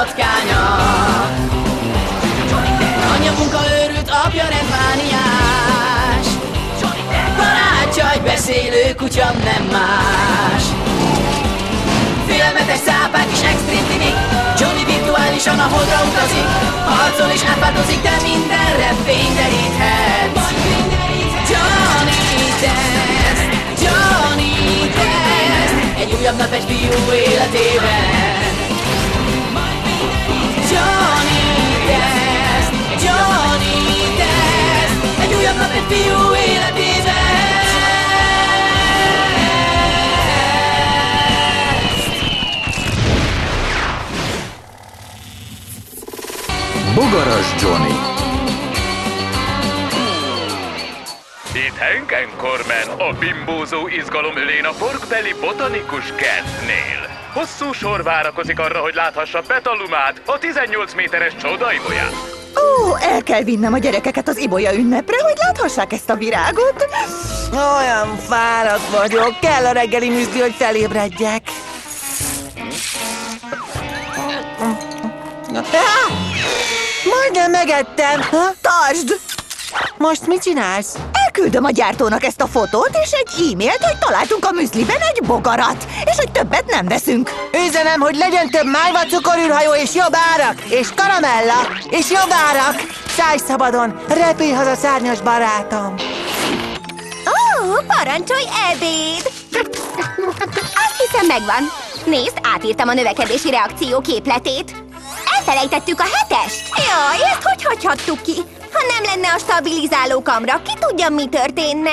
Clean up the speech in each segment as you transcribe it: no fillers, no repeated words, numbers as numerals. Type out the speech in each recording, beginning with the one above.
patkánya. Anyja munkaőrült, apja rendmániás. Barátja egy beszélő kutya, nem más. Félelmetes szápák és extrém tinik. Johnny virtuálisan a holdra utazik. Harcol és átváltozik, de mindenre fény deríthet. Johnny Test, Johnny Test. Egy újabb nap egy fiú életében. Johnny Test, Johnny Test. Egy újabb nap egy fiú életében. Bogaras Johnny. Itt Hank Anchorman, a bimbózó izgalomölén a porkbelly botanikus kertnél. Hosszú sor várakozik arra, hogy láthassa Petalumát, a 18 méteres csodaibolyát. Ó, el kell vinnem a gyerekeket az ibolya ünnepre, hogy láthassák ezt a virágot. Olyan fáradt vagyok, kell a reggeli műzli, hogy felébredjek. Majdnem megettem. Tartsd! Most mit csinálsz? Elküldöm a gyártónak ezt a fotót és egy e-mailt, hogy találtunk a műzliben egy bogarat, és hogy többet nem veszünk. Üzenem, hogy legyen több májva cukorűrhajó és jobb árak, és karamella, és jobb árak. Szállj szabadon, repülj haza, szárnyas barátom. Ó, parancsolj ebéd! Azt hiszem megvan. Nézd, átírtam a növekedési reakció képletét. Elfelejtettük a 7-est. Jaj, ezt hogy hagyhattuk ki? Ha nem lenne a stabilizáló kamra, ki tudja, mi történne?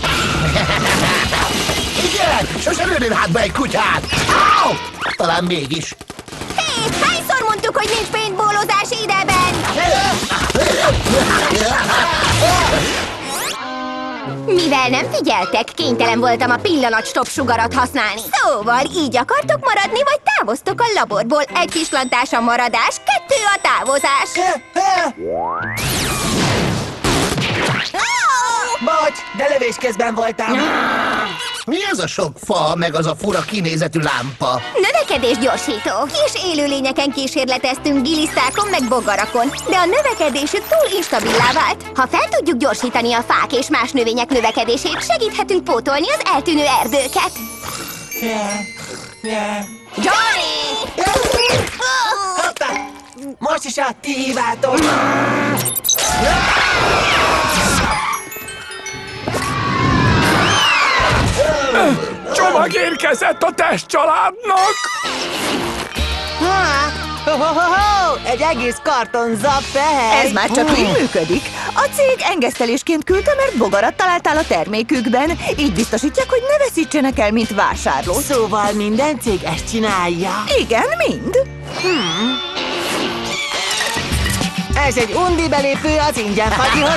Igen, sosem lőnél hátba egy kutyát. Au! Talán mégis. Hé, hányszor mondtuk, hogy nincs paintballozás ideben? Mivel nem figyeltek, kénytelen voltam a pillanat-stop sugarat használni. Szóval így akartok maradni, vagy távoztok a laborból? Egy kislantás a maradás, 2 a távozás. Bocs, de lövés közben voltam. Mi ez a sok fa, meg az a fura kinézetű lámpa? Növekedés gyorsító. Kis élőlényeken kísérleteztünk gilisztákon meg bogarakon, de a növekedésük túl instabilá vált. Ha fel tudjuk gyorsítani a fák és más növények növekedését, segíthetünk pótolni az eltűnő erdőket. Johnny! Hoppá! Most is a ti hibátok. Csomag érkezett a testcsaládnak! Egy egész karton zappehely! Ez már csak így működik. A cég engesztelésként küldte, mert bogarat találtál a termékükben. Így biztosítják, hogy ne veszítsenek el, mint vásárló. Szóval minden cég ezt csinálja? Igen, mind. Ez egy undi belépő az ingyen fagyihoz.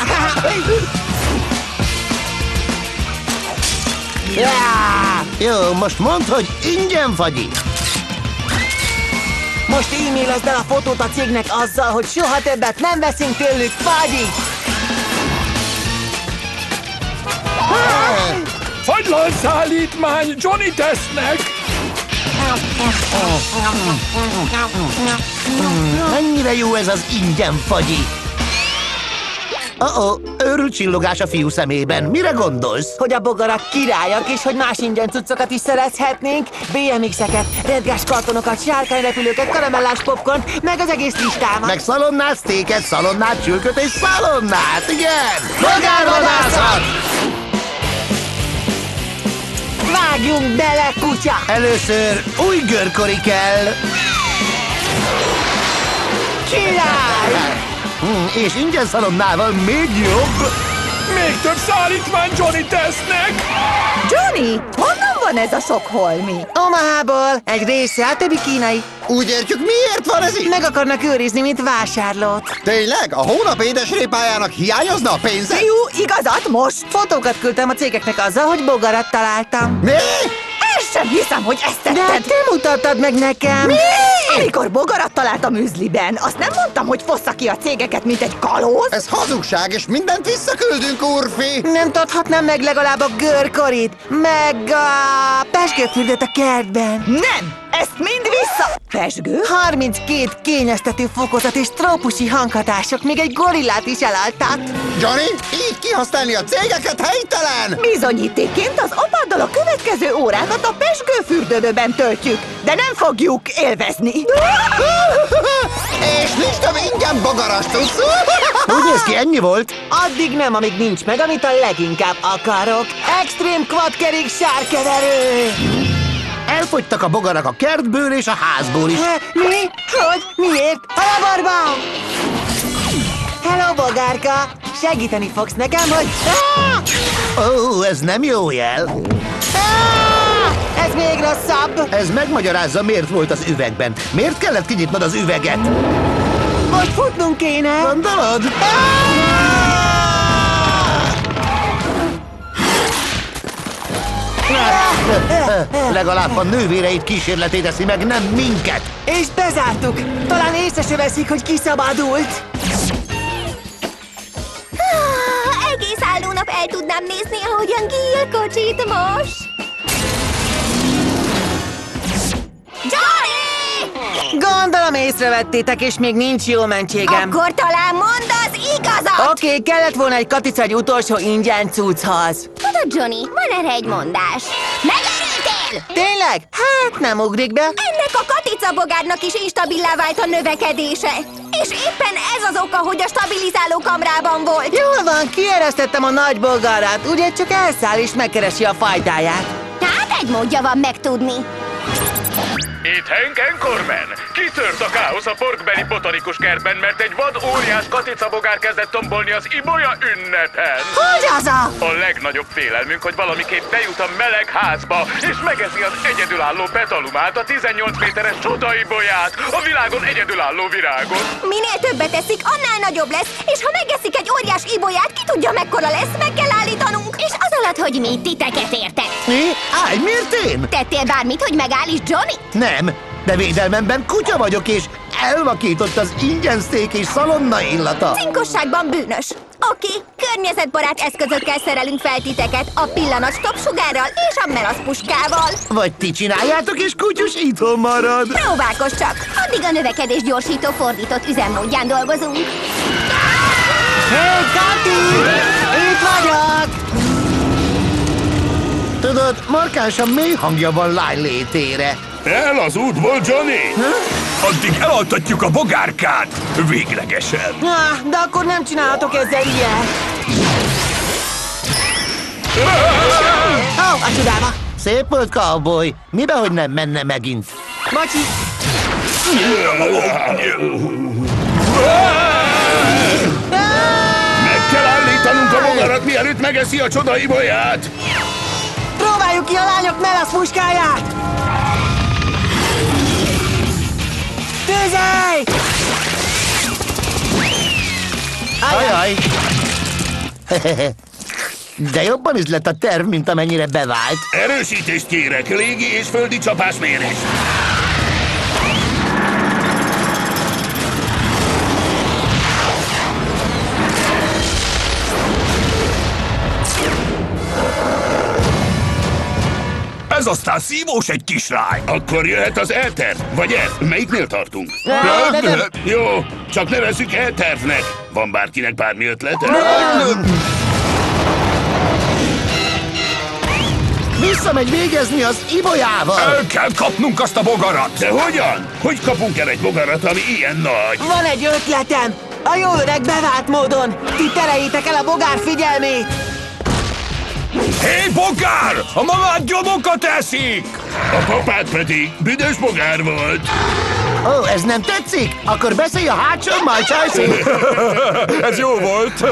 Jó, most mondd, hogy ingyen fagyi. Most e-mailozd el a fotót a cégnek azzal, hogy soha többet nem veszünk tőlük fagyit. Fagylalszállítmány Johnny Testnek! Mennyire jó ez az ingyen fagyi. Őrült csillogás a fiú szemében. Mire gondolsz? Hogy a bogarak királyak, és hogy más ingyen cuccokat is szerezhetnénk. BMX-eket, redgás kartonokat, sárkányrepülőket, karamellás popcornt, meg az egész listámat. Meg szalonnát, sztéket, szalonnát, csülköt és szalonnát, igen! Bogárvadászat! Vágjunk bele, kutya! Először új görkori kell. Király! És ingyen szalonnával még jobb. Még több szállítmány Johnny Testnek! Johnny, honnan van ez a sok holmi? Omahából, egy része, a többi kínai. Úgy értjük, miért van ez így? Meg akarnak őrizni, mint vásárlót. Tényleg? A hónap édesrépájának hiányozna a pénze? Fiú, igazat most? Fotókat küldtem a cégeknek azzal, hogy bogarat találtam. Mi? El sem hiszem, hogy ezt De tetted. te mutattad meg nekem. Mi? Amikor bogarat talált a műzliben, azt nem mondtam, hogy fossza ki a cégeket, mint egy kalóz? Ez hazugság, és mindent visszaküldünk, úrfi! Nem tudhatnám meg legalább a görkorit, meg a pezsgőfürdőt a kertben. Nem! Ezt mind vissza! Pezsgő? 32 kényeztető fokozat és trópusi hanghatások még egy gorillát is elaltat. Johnny, így kihasználni a cégeket helytelen! Bizonyítékként az apáddal a következő órákat a pezsgőfürdődőben töltjük, de nem fogjuk élvezni. És nincs több ingyen bogaras tudsz! Úgy néz ki, ennyi volt? Addig nem, amíg nincs meg, amit a leginkább akarok. Extrém quadkerék sárkeverő! Elfogytak a bogarak a kertből és a házból is. Mi? Hogy? Miért? A laborban! Hello, bogárka! Segíteni fogsz nekem, hogy... Ó, ez nem jó jel. Ez még rosszabb! Ez megmagyarázza, miért volt az üvegben. Miért kellett kinyitnod az üveget? Most futnunk kéne! Gondolod? Legalább a nővéreit kísérleté teszi meg, nem minket. És bezártuk! Talán észre se veszik, hogy kiszabadult! Egész álló nap el tudnám nézni, ahogyan Gil kocsít most. Johnny! Gondolom észrevettétek, és még nincs jó mentségem. Akkor talán mondd az igazat! Oké, kellett volna egy katica egy utolsó ingyen cucchoz. Tudod, Johnny, van erre egy mondás. Megőrültél! Tényleg? Hát nem ugrik be. Ennek a katicabogárnak is instabilá vált a növekedése. És éppen ez az oka, hogy a stabilizáló kamrában volt. Jól van, kieresztettem a nagy bogarat, ugye csak elszáll és megkeresi a fajtáját. Hát egy módja van megtudni. Itt Hank Anchorman! Kitört a káosz a porkbeli botanikus kertben, mert egy vad óriás katicabogár kezdett tombolni az ibolya ünnepen. Hogy az a? A legnagyobb félelmünk, hogy valamiképp bejut a meleg házba, és megeszi az egyedülálló petalumát, a 18 méteres csodaibolyát, a világon egyedülálló virágot. Minél többet eszik, annál nagyobb lesz, és ha megeszik egy óriás ibolyát, ki tudja mekkora lesz, meg kell állítanunk. És az alatt, hogy mi titeket értett. Mi? Állj, miért én? Tettél bármit, hogy megállíts Johnny? Nem, de védelmemben kutya vagyok, és elvakított az ingyen szték és szalonna illata. Cinkosságban bűnös. Oké, környezetbarát eszközökkel szerelünk fel titeket, a pillanat-stop sugárral és a melaszpuskával. Vagy ti csináljátok, és kutyus itthon marad. Próbálkozz csak, addig a növekedés gyorsító fordított üzemmódján dolgozunk. Hé, Kati! Itt vagyok! Tudod, markánsan mély hangja van lány létére. El az útból, Johnny! Addig elaltatjuk a bogárkát! Véglegesen! De akkor nem csinálhatok ezzel ilyet. Ó, a csodába! Szép volt, cowboy. Mibe, hogy nem menne megint? Bocsi! Meg kell állítanunk a bogarat, mielőtt megeszi a csodaibolyát! Próbáljuk ki a lányok melaszpuskáját! Tüzelj! Ajaj! De jobban is lett a terv, mint amennyire bevált. Erősítést kérek, légi és földi csapásmérés. Ez aztán szívós egy kislány. Akkor jöhet az E-terv, vagy F. Melyiknél tartunk? Jó, csak nevezzük E-tervnek. Van bárkinek bármi ötlete? Visszamegy végezni az ibolyával. El kell kapnunk azt a bogarat. De hogyan? Hogy kapunk el egy bogarat, ami ilyen nagy? Van egy ötletem! A jó öreg bevált módon! Ti tereljétek el a bogár figyelmét! Hé, bogár! A magát gyomokat eszik! A papát pedig büdös bogár volt. Ó, ez nem tetszik? Akkor beszélj a hátsón, majd csajszék. Ez jó volt.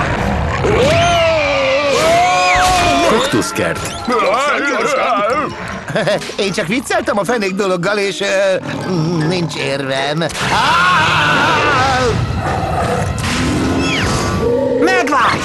Kaktuszkert. Én csak vicceltem a fenék dologgal, és nincs érvem. Megvált!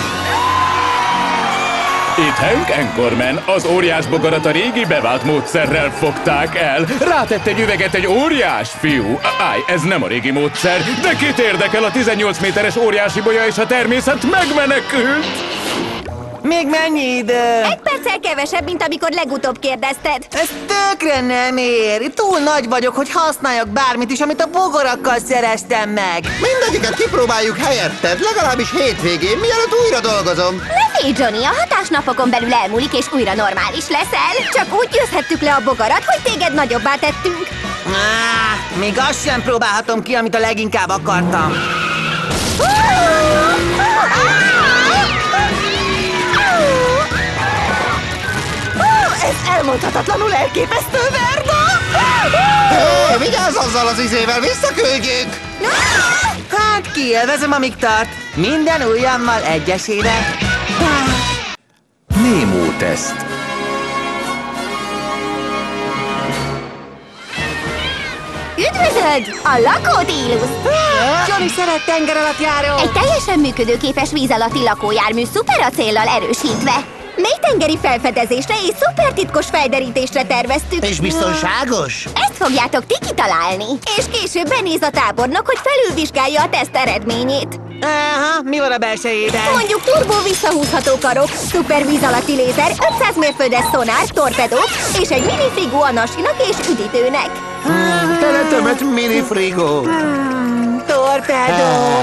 Itt Hank Anchorman, az óriás bogarat a régi bevált módszerrel fogták el. Rátett egy üveget egy óriás fiú. Állj, ez nem a régi módszer, de kit érdekel, a 18 méteres óriási bolya és a természet megmenekült. Még mennyi idő? 1 perccel kevesebb, mint amikor legutóbb kérdezted. Ez tökre nem ér. Túl nagy vagyok, hogy használjak bármit is, amit a bogarakkal szereztem meg. Mindegyiket kipróbáljuk helyetted, legalábbis hétvégén, mielőtt újra dolgozom. Ne félj, Johnny, a hatásnapokon belül elmúlik, és újra normális leszel. Csak úgy győzhettük le a bogarat, hogy téged nagyobbá tettünk. Még azt sem próbálhatom ki, amit a leginkább akartam. Ez elmondhatatlanul elképesztő, Verda! Hé, vigyázz azzal az izével, visszaküldjük! Hát kielvezem, amíg tart. Minden ujjammal egyesével. Nemo teszt. Üdvözöld! A lakótílusz! Johnny szeret tengeralattjáró! Egy teljesen működőképes víz alatti lakójármű szuperacéllal erősítve. Mély tengeri felfedezésre és szupertitkos felderítésre terveztük. És biztonságos? Ezt fogjátok ti kitalálni. És később benéz a tábornok, hogy felülvizsgálja a teszt eredményét. Aha, mi van a belsejében? Mondjuk turbó visszahúzható karok, szuper víz alatti lézer, 500 mérföldes szonár, torpedók és egy mini frigó a nasinak és üdítőnek. Teletemet mini frigó. Torpedók!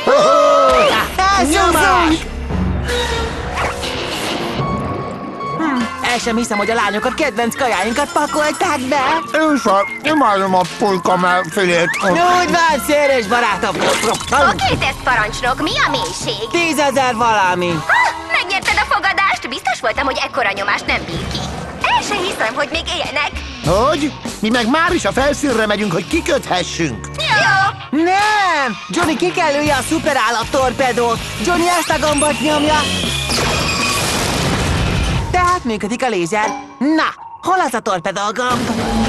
Nyomás! El sem hiszem, hogy a lányok a kedvenc kajáinkat pakolták be. Én sem imádom a pulykamellfilét. Úgy van, szőrös barátom. Oké, tesztparancsnok, mi a mélység? 10 000 valami. Megnyerted a fogadást? Biztos voltam, hogy ekkora nyomást nem bír ki. El se hiszem, hogy még élnek. Hogy? Mi meg már is a felszínre megyünk, hogy kiköthessünk. Jó! Nem! Johnny kikelője a szuperállat torpedót. Johnny ezt a gombot nyomja. Tehát működik a lézer. Na, hol az a torpedógomb?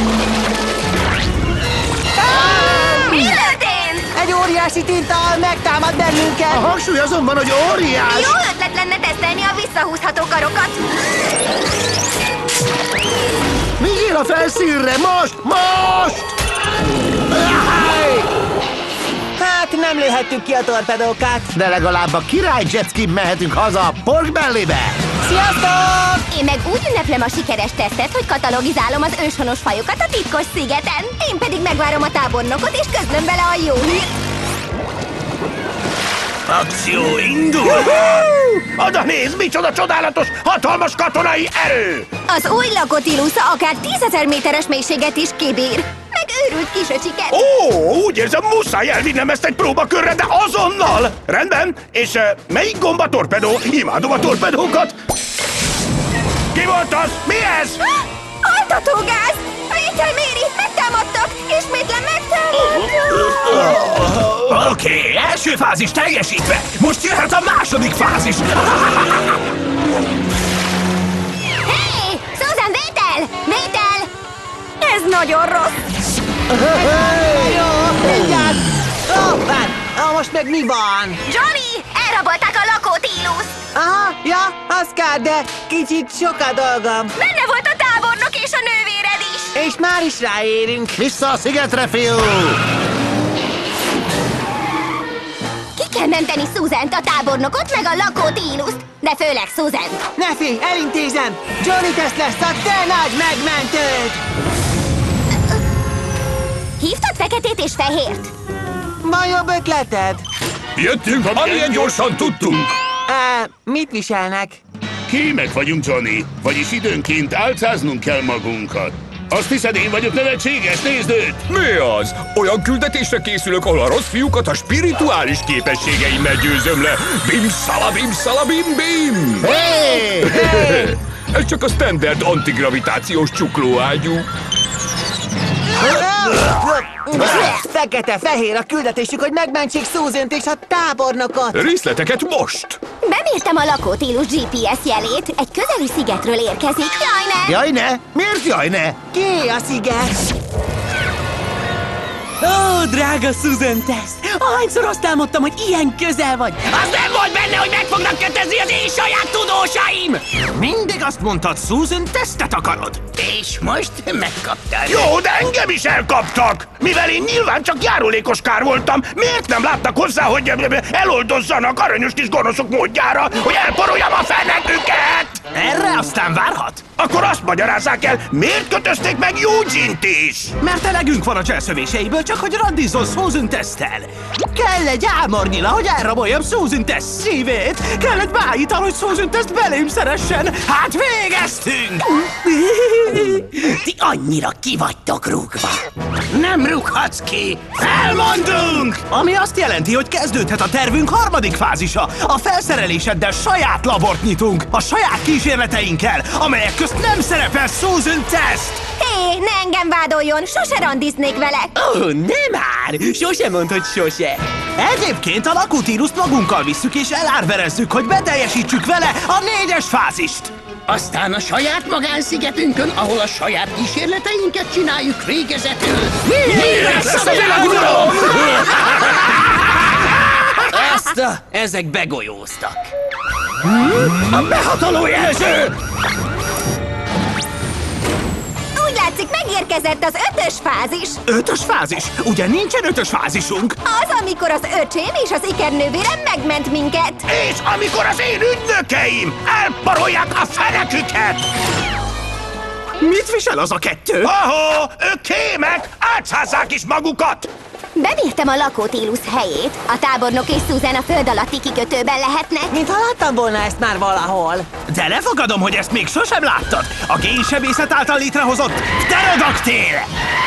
Mi történt? Egy óriási tintal megtámad bennünket. A hangsúly azonban, hogy óriás. Jó ötlet lenne tesztelni a visszahúzható karokat. Vigyél a felszínre, most! Most! Hát nem lőhettük ki a torpedókat. De legalább a király jetski mehetünk haza a Pork Bellybe. Sziasztok! Én meg úgy ünneplem a sikeres tesztet, hogy katalogizálom az őshonos fajokat a titkos szigeten. Én pedig megvárom a tábornokot és közlöm vele a jó hírt. Akció indul! Oda nézd, micsoda csodálatos, hatalmas katonai erő! Az új lakótílusza akár 10 000 méteres mélységet is kibír. Meg őrült kisöcsiket. Ó, úgy érzem, muszáj elvinnem ezt egy próbakörre, de azonnal! Rendben, és melyik gomb a torpedó? Imádom a torpedókat! Ki volt az? Mi ez? Altatógáz! Vétel méri, megtámadtak! Ismétlen megtámadtak! Oké, első fázis teljesítve! Most jöhet a második fázis! Hé! Susan, vétel! Vétel! Ez nagyon rossz! Jó, mindjárt! Hoppá! Most meg mi van? Johnny! Elrabolták a lakótíluszt! Aha, ja, az kár, de kicsit sok a dolgom. Benne volt a tábornok és a nővéred is! És már is ráérünk. Vissza a szigetre, fiú! Ki kell menteni Susant, a tábornokot, meg a lakótíluszt! De főleg Susant! Ne félj, elintézem! Johnny tesz lesz a te nagy megmentőd! Hívtad Feketét és Fehért? Van jobb ötleted? Jöttünk, amilyen gyorsan tudtunk! Mit viselnek? Kémek vagyunk, Johnny, vagyis időnként álcáznunk kell magunkat. Azt hiszed, én vagyok nevetséges? Nézd őt! Mi az? Olyan küldetésre készülök, ahol a rossz fiúkat a spirituális képességeimmel győzöm le. Bim szala bim bim! Hé! Ez csak a standard antigravitációs csuklóágyú. Fekete-fehér a küldetésük, hogy megmentsék Susant és a tábornokot. Részleteket most! Bemértem a lakótílus GPS jelét. Egy közeli szigetről érkezik. Jaj, ne! Jaj, ne! Miért jaj, ne? Ki a sziget? Ó, drága Susan Test! Ahányszor azt álmodtam, hogy ilyen közel vagy! Az nem volt benne, hogy meg fognak megfeketezni az én saját tudósaim! Mindig azt mondtad, Susan, tesztet akarod. És most megkaptál. Jó, de engem is elkaptak! Mivel én nyilván csak járulékos kár voltam, miért nem láttak hozzá, hogy eloldozzanak aranyos kis gonoszok módjára, hogy elporoljam a feneküket? Erre aztán várhat. Akkor azt magyarázzák el, miért kötözték meg Eugene-t is? Mert elegünk van a cselszövéseiből, csak hogy randizzon Susan teszttel. Kell egy ámornyila, hogy elraboljam Susan teszt szívét. Kell egy bájital, hogy Susan teszt belém szeressen. Hát végeztünk! Ti annyira ki vagytok rúgva. Nem rúghatsz ki. Elmondunk! Ami azt jelenti, hogy kezdődhet a tervünk harmadik fázisa. A felszereléseddel saját labort nyitunk. A saját kísérleteinkkel, amelyek közt nem szerepel Susan teszt. Hé, ne engem vádoljon, sose randiznék vele. Ó, nem már! Sose mondd, hogy sose. Egyébként a lakótíruszt magunkkal visszük és elárverezzük, hogy beteljesítsük vele a 4-es fázist. Aztán a saját magánszigetünkön, ahol a saját kísérleteinket csináljuk végezetül. Ezek begolyóztak. A behatoló jelző! Úgy látszik, megérkezett az 5-ös fázis. 5-ös fázis? Ugye nincsen 5-ös fázisunk? Az, amikor az öcsém és az ikernővérem megment minket. És amikor az én ügynökeim elparolják a feneküket! Mit visel az a kettő? Ahó, ők kémek, átszázzák is magukat! Bemértem a lakótílusz helyét. A tábornok és Susan a föld alatti kikötőben lehetnek. Mintha láttam volna ezt már valahol. De lefogadom, hogy ezt még sosem láttad. A génsebészet által létrehozott pterodaktél!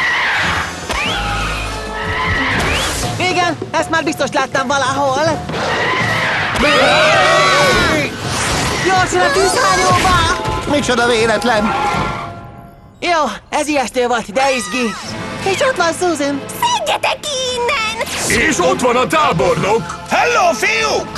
Igen, ezt már biztos láttam valahol. Gyorsan a tűzhányóba! Micsoda véletlen! Jó, ez ijesztő volt, de izgi. És ott van Susan. Szedjetek ki innen! És ott van a tábornok! Hello, fiúk!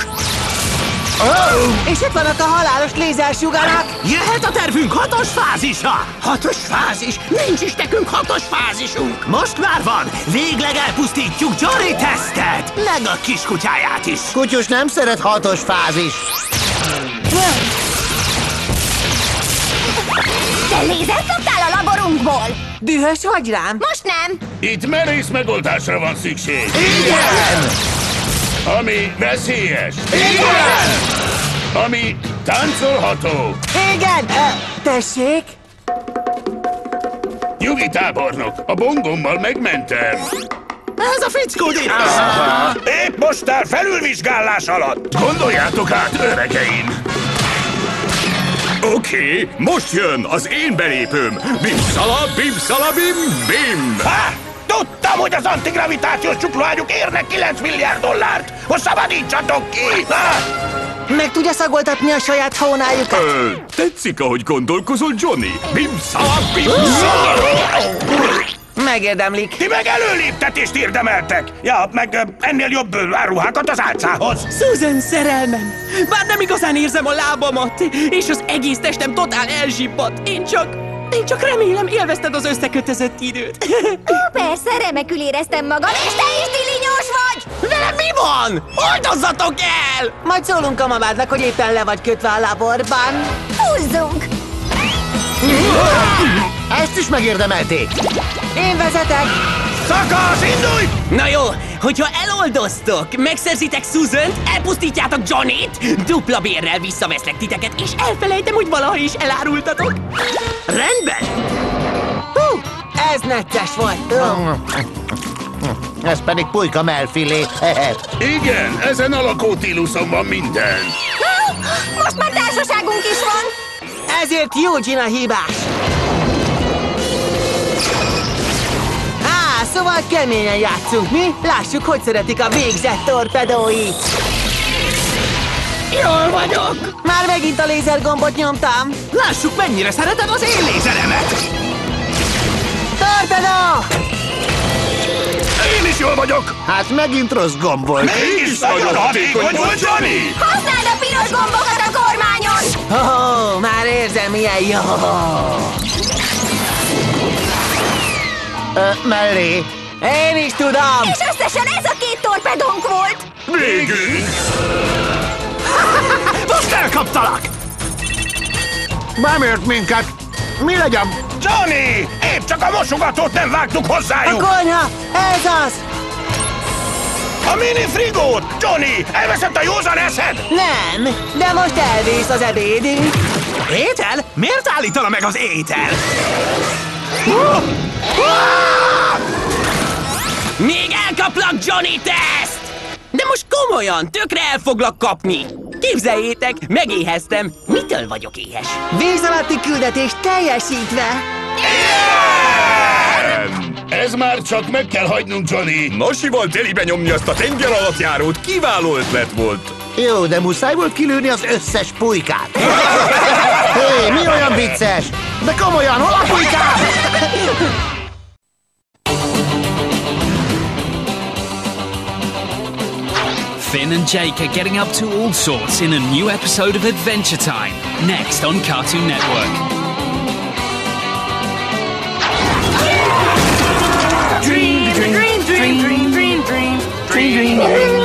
És itt vannak a halálos lézersugarak. Jöhet a tervünk 6-os fázisa! 6-os fázis? Nincs is nekünk 6-os fázisunk! Most már van! Végleg elpusztítjuk Johnny tesztet! Meg a kiskutyáját is! Kutyus nem szeret 6-os fázis. Te lézert kaptál a laborunkból? Dühös vagy rám? Most nem! Itt merész megoldásra van szükség. Igen! Ami veszélyes. Igen! Ami táncolható. Igen! Tessék? Nyugi tábornok, a bongommal megmentem. Ez a fickó Épp most áll felülvizsgálás alatt. Gondoljátok át, öregeim. Oké, most jön az én belépőm. Bim-szala, bim-szala, bim-bim! Ha! Tudtam, hogy az antigravitációs csuklóágyuk érnek 9 milliárd dollárt, hogy szabadítsatok ki! Ha! Meg tudja szagoltatni a saját hónájukat? Tetszik, ahogy gondolkozol, Johnny? Bim-szala, bim-szala! Megérdemlik. Ti meg előléptetést érdemeltek! Ja, meg ennél jobb áruhákat az álcához! Susan szerelmem! Bár nem igazán érzem a lábamat, és az egész testem totál elzsibbadt. Én csak remélem, élvezted az összekötözött időt. Persze, remekül éreztem magam, és te is dilinyós vagy! Velem mi van? Oldozzatok el! Majd szólunk a mamádnak, hogy éppen le vagy kötve a laborban. Húzzunk! Ezt is megérdemelték. Én vezetek. Szakasz, indulj! Na jó, hogyha eloldoztok, megszerzitek Susant, elpusztítjátok Johnnyt, dupla bérrel visszaveszlek titeket, és elfelejtem, hogy valaha is elárultatok. Rendben? Hú, ez necces volt. Ez pedig pulyka mellfilé. Igen, ezen a lakótíluszon van minden. Most már társaságunk is van! Ezért Eugene a hibás. Szóval keményen játszunk, mi? Lássuk, hogy szeretik a végzett torpedóit. Jól vagyok! Már megint a lézergombot nyomtam. Lássuk, mennyire szereted az én lézeremet! Torpedó! Én is jól vagyok! Hát megint rossz gomb volt. Mégis nagyon hatékony volt, Johnny! Használd a piros gombokat a kormányon! Oh, már érzem, milyen jó. Mellé. Én is tudom. És összesen ez a 2 torpedónk volt! Végünk! Bemért minket. Mi legyen? Johnny! Épp csak a mosogatót nem vágtuk A hozzájuk! konyha! Ez az! A mini frigót! Johnny! Elveszett a józan eszed? Nem, de most elvész az ebédünk. Étel? Miért állítana meg az étel? Még elkaplak, Johnny Test! De most komolyan, tökre el foglak kapni! Képzeljétek, megéheztem. Mitől vagyok éhes? Víz alatti küldetés teljesítve. Ez már csak meg kell hagynunk, Johnny! Nasival telibe nyomni azt a tenger alatt járót kiváló ötlet volt. Jó, de muszáj volt kilőni az összes pulykát. Hé, mi olyan vicces? De komolyan, hol a pulykák? Finn and Jake are getting up to all sorts in a new episode of Adventure Time, next on Cartoon Network. Dream, dream, dream, dream, dream, dream, dream, dream, dream.